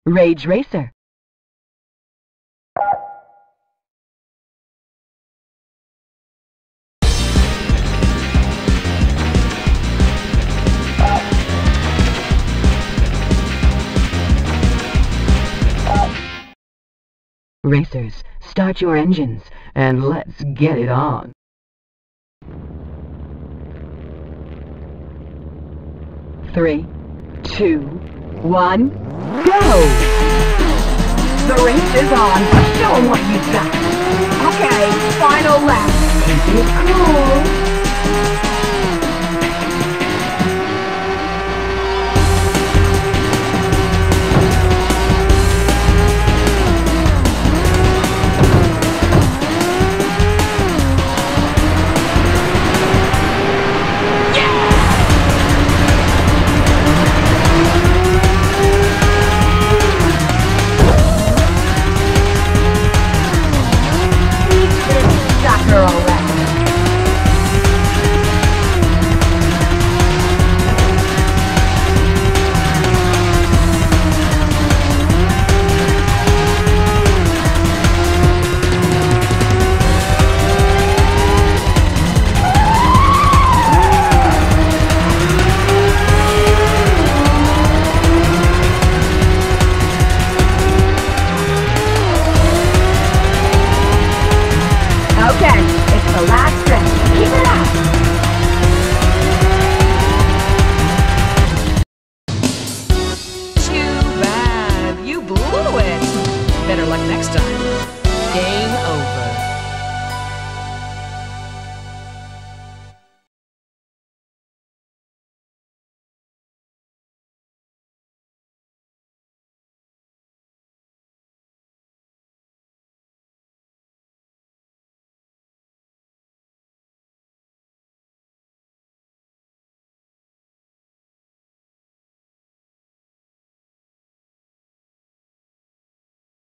Rage Racer. Racers, start your engines, and let's get it on. 3, 2, 1, go! The race is on. Show 'em what you got. Okay, final lap. Keep it cool.